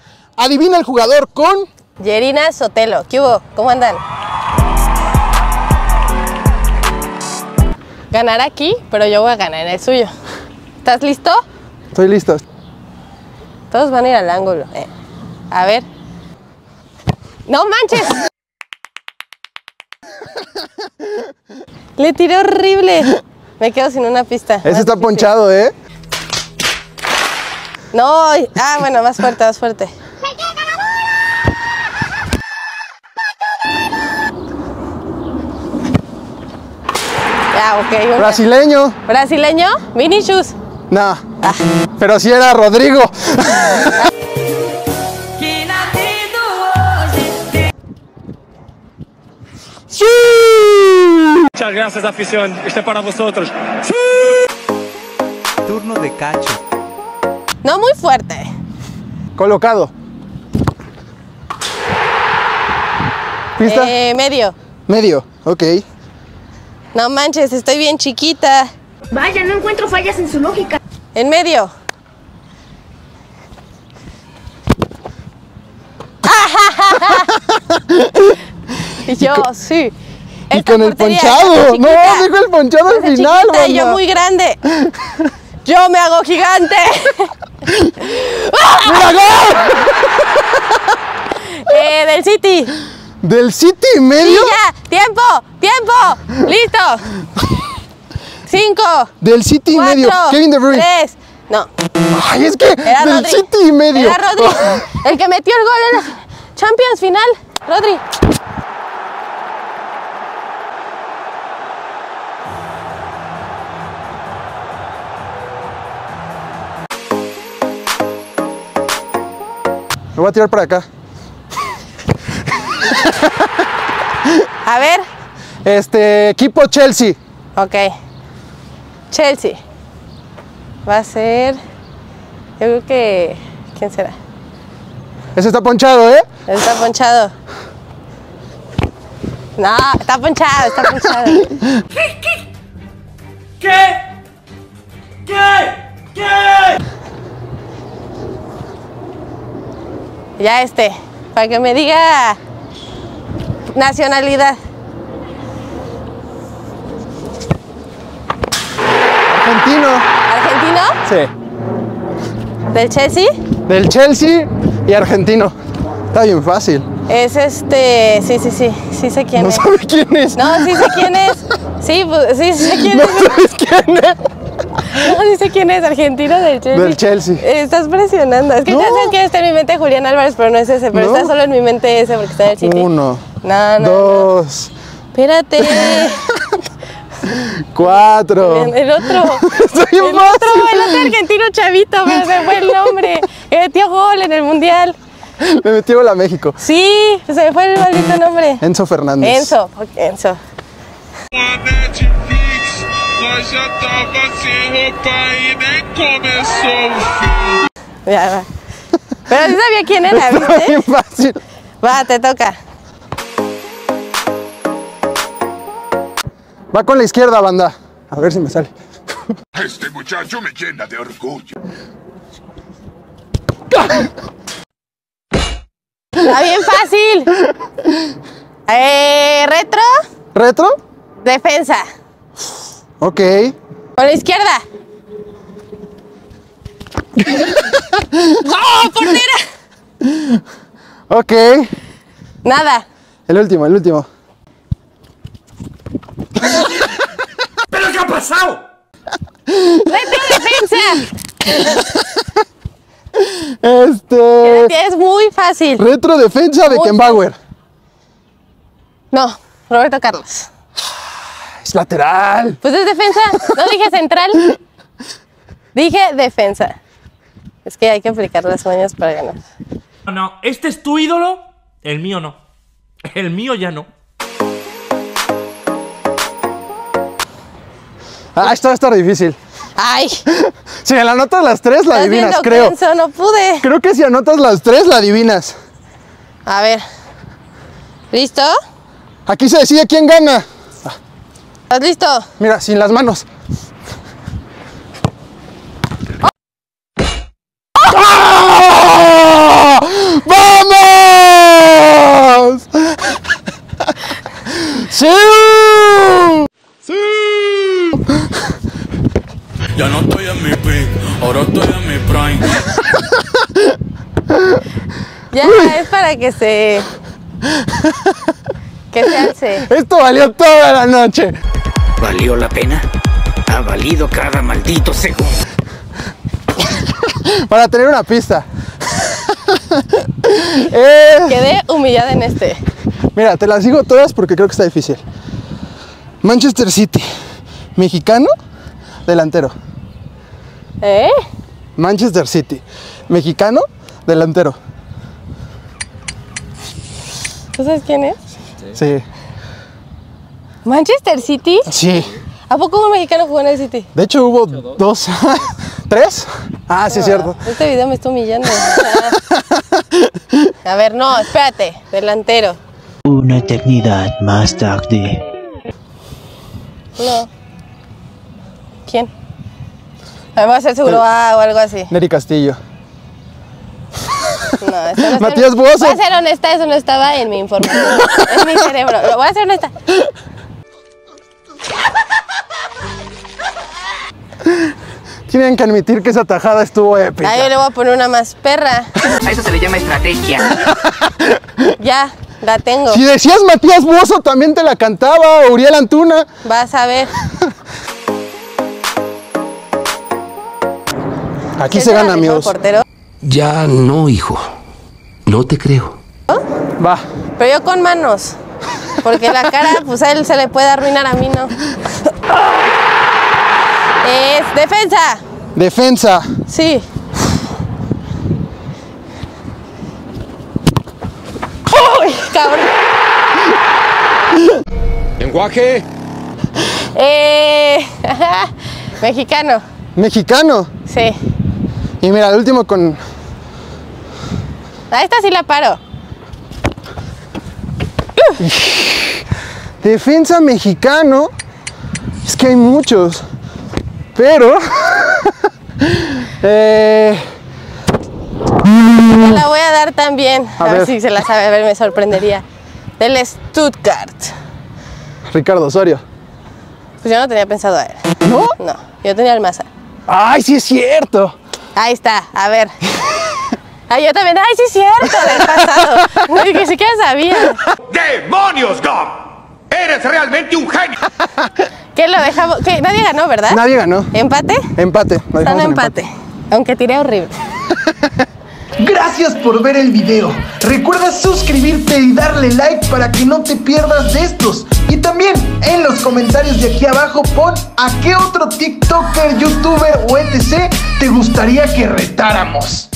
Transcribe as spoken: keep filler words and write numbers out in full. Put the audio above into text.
Adivina el jugador con... Yerina Sotelo. ¿Qué hubo? ¿Cómo andan? Ganar aquí, pero yo voy a ganar en el suyo. ¿Estás listo? Estoy listo. Todos van a ir al ángulo. Eh. A ver. ¡No manches! Le tiré horrible. Me quedo sin una pista. Ese está ponchado, ¿eh? No. Ah, bueno, más fuerte, más fuerte. Ya, ok. Una. Brasileño. ¿Brasileño? Vinicius. No. Ah. Pero sí era Rodrigo. ¡Sí! Muchas gracias, afición. Este es para vosotros. ¡Sí! Turno de Cacho. No muy fuerte. Colocado. ¿Pista? Eh, medio. Medio, ok. No manches, estoy bien chiquita. Vaya, no encuentro fallas en su lógica. En medio. Y yo, sí. Y Esta con el portería, ponchado. esta No, chiquita. dejo el ponchado al Esa final, chiquita y yo banda. muy grande. Yo me hago gigante. ¡Mira, gol! Eh, del City. ¿Del City y Sí, medio? ya. Tiempo, tiempo. Listo. Cinco. Del City y Cuatro. medio. Kevin De Bruyne. Tres. No. Ay, es que Era del Rodri. City y medio. Era Rodri. El que metió el gol en la Champions final. Rodri. Me voy a tirar para acá. A ver. Este, equipo Chelsea. Ok. Chelsea. Va a ser... Yo creo que... ¿Quién será? Ese está ponchado, ¿eh? Está ponchado. No, está ponchado, está ponchado. ¿Qué? ¿Qué? ¿Qué? Ya este, para que me diga nacionalidad. Argentino. ¿Argentino? Sí. ¿Del Chelsea? Del Chelsea y argentino. Está bien fácil. Es este... Sí, sí, sí. Sí sé quién No es. sabe quién es. No, sí sé quién es. Sí, pues, sí sé quién No es. sabes quién es. No, sí sé quién es. Argentino del Chelsea. Del Chelsea. Eh, Estás presionando. Es que No. ya sabes que está en mi mente Julián Álvarez, pero no es ese. Pero No. está solo en mi mente ese porque está en el City. Uno. No, no. Dos. Espérate. Cuatro. El otro. Está bien El fácil. otro, el otro argentino chavito, pero se fue el nombre. Que metió gol en el mundial. Me metió gol a México. Sí, se me fue el maldito nombre. Enzo Fernández. Enzo, ok, Enzo. Na Netflix, nós já tava sem roupa e nem começou o filme. Ya va. Pero sí sabía quién era, Está ¿viste? bien fácil. Va, te toca. Va con la izquierda, banda. A ver si me sale. Este muchacho me llena de orgullo. Está bien fácil. Eh, retro, ¿Retro? defensa. Ok. Con la izquierda. ¡No, portera! Ok. Nada. El último, el último. ¿Pero qué ha pasado? Retro, defensa. Este. Es muy fácil. Retro defensa de Muy Beckenbauer. No, Roberto Carlos. Es lateral. Pues es defensa. No dije central. Dije defensa. Es que hay que aplicar las mañas para ganar. No, no, ¿este es tu ídolo? El mío no. El mío ya no. Ah, esto va a estar difícil. Ay, Si me la anotas las tres, la estás adivinas, viendo creo. Kenzo, no pude. Creo que si anotas las tres, la adivinas. A ver. ¿Listo? Aquí se decide quién gana. ¿Estás listo? Mira, sin las manos. ¡Ah! Ya, es para que se... Que se alce. Esto valió toda la noche. ¿Valió la pena? Ha valido cada maldito segundo. Para tener una pista. eh, Quedé humillada en este. Mira, te las digo todas porque creo que está difícil. Manchester City, mexicano, delantero. ¿Eh? Manchester City, mexicano, delantero. ¿Tú sabes quién es? Sí. ¿Manchester City? Sí. ¿A poco un mexicano jugó en el City? De hecho hubo dos, tres. Ah, sí, es cierto. Este video me está humillando. A ver, no, espérate. Delantero. Una eternidad más tarde. No. ¿Quién? Vamos a ser seguro A o algo así. Neri Castillo. No, eso no está. Matías Bozo. Voy a ser honesta, eso no estaba en mi información. En mi cerebro. Lo voy a ser honesta. Tienen que admitir que esa tajada estuvo épica. Ah, yo le voy a poner una más perra. A eso se le llama estrategia. Ya, la tengo. Si decías Matías Bozo, también te la cantaba Uriel Antuna. Vas a ver. Aquí ¿Ese se era gana, el mejor amigos. portero? Ya no, hijo. No te creo. Va. Pero yo con manos. Porque la cara, pues a él se le puede arruinar, a mí no. Es defensa. Defensa. Sí. ¡Uy, cabrón! Lenguaje. Eh, mexicano. Mexicano. Sí. Y mira, el último con... A esta sí la paro. Defensa mexicano. Es que hay muchos. Pero... eh... Te la voy a dar también. A, A ver. ver. si se la sabe, a ver, me sorprendería. Del Stuttgart. Ricardo Osorio. Pues yo no tenía pensado a él. ¿No? No, yo tenía al Maza. ¡Ay, sí es cierto! Ahí está, a ver. Ay, yo también. ¡Ay, sí es cierto! Del pasado. No, ni siquiera sabía. ¡Demonios, Dom! ¡Eres realmente un genio! ¿Qué lo dejamos? ¿Qué? Nadie ganó, ¿verdad? Nadie ganó. ¿Empate? Empate. Lo Están dejamos en empate. Aunque tiré horrible. Gracias por ver el video. Recuerda suscribirte y darle like para que no te pierdas de estos. Y también en los comentarios de aquí abajo pon a qué otro TikToker, YouTuber o etcétera te gustaría que retáramos.